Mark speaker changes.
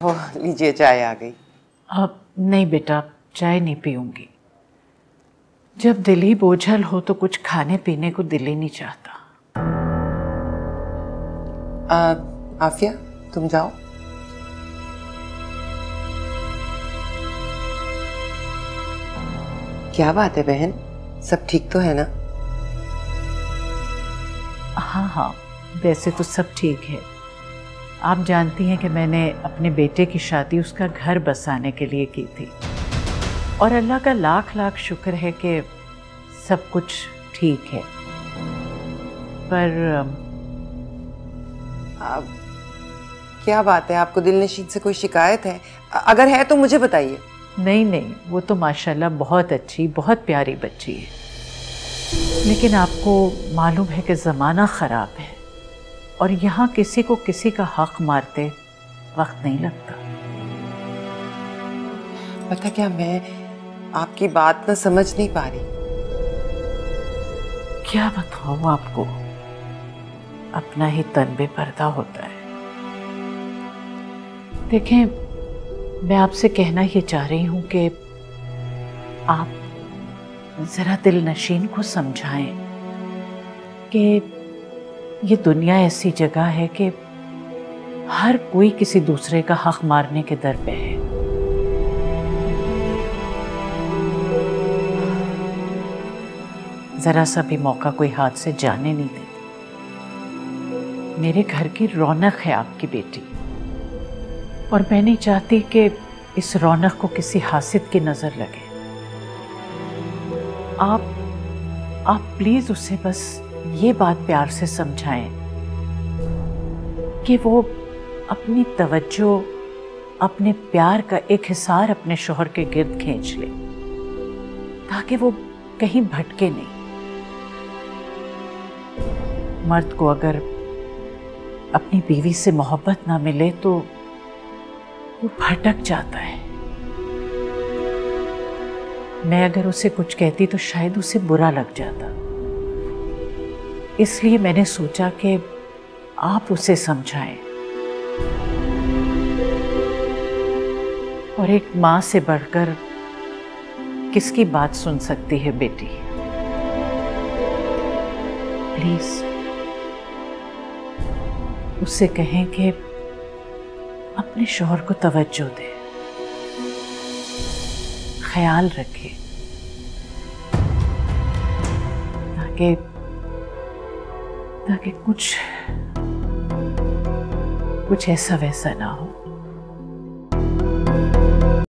Speaker 1: ओह लीजिए, चाय आ गई।
Speaker 2: अब नहीं बेटा, चाय नहीं पीऊंगी। जब दिल ही बोझल हो तो कुछ खाने पीने को दिल ही नहीं चाहता।
Speaker 1: आफिया, तुम जाओ। क्या बात है बहन, सब ठीक तो है ना?
Speaker 2: हाँ हाँ, वैसे तो सब ठीक है। आप जानती हैं कि मैंने अपने बेटे की शादी उसका घर बसाने के लिए की थी, और अल्लाह का लाख लाख शुक्र है कि सब कुछ ठीक है। पर
Speaker 1: क्या बात है, आपको दिलनशीन से कोई शिकायत है? अगर है तो मुझे बताइए।
Speaker 2: नहीं नहीं, वो तो माशाल्लाह बहुत अच्छी, बहुत प्यारी बच्ची है, लेकिन आपको मालूम है कि ज़माना ख़राब है और यहाँ किसी को किसी का हक मारते वक्त नहीं लगता।
Speaker 1: पता क्या, मैं आपकी बात ना समझ नहीं पा रही।
Speaker 2: क्या बताऊँ आपको, अपना ही तन बेपर्दा होता है। देखें, मैं आपसे कहना ये चाह रही हूँ कि आप ज़रा दिल नशीन को समझाएं कि ये दुनिया ऐसी जगह है कि हर कोई किसी दूसरे का हक मारने के दर पे है। ज़रा सा भी मौका कोई हाथ से जाने नहीं देती। मेरे घर की रौनक है आपकी बेटी, और मैं नहीं चाहती कि इस रौनक को किसी हासिद की नज़र लगे। आप प्लीज उसे बस ये बात प्यार से समझाएं कि वो अपनी तवज्जो, अपने प्यार का एक हिसार अपने शौहर के गिर्द खींच ले, ताकि वो कहीं भटके नहीं। मर्द को अगर अपनी बीवी से मोहब्बत ना मिले तो वो भटक जाता है। मैं अगर उसे कुछ कहती तो शायद उसे बुरा लग जाता, इसलिए मैंने सोचा कि आप उसे समझाएं। और एक माँ से बढ़कर किसकी बात सुन सकती है बेटी? प्लीज उससे कहें कि अपने शौहर को तवज्जो दे, ख्याल रखे, ताकि कुछ ऐसा वैसा ना हो।